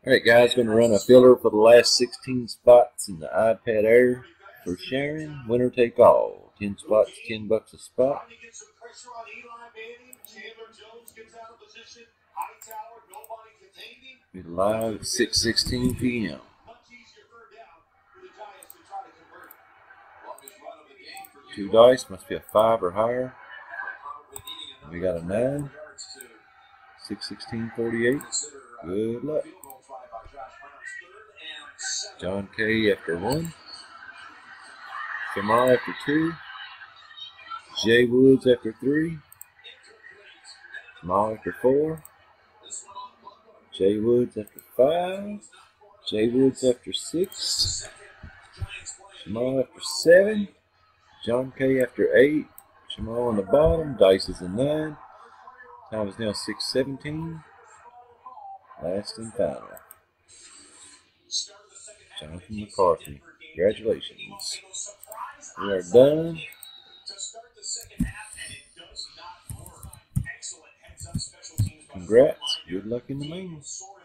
Alright guys, going to run a filler for the last 16 spots in the iPad Air for Sharon. Winner take all. 10 spots, $10 a spot. Be live at 6:16 p.m. Two dice, must be a 5 or higher. We got a 9. 6:16:48. Good luck. John K after 1. Jamal after 2. Jay Woods after 3. Jamal after 4. Jay Woods after 5. Jay Woods after 6. Jamal after 7. John K after 8. Jamal on the bottom. Dice is a 9. Time is now 6:17. Last and final. Jonathan McCarthy. Congratulations. We are done. Congrats. Good luck in the main.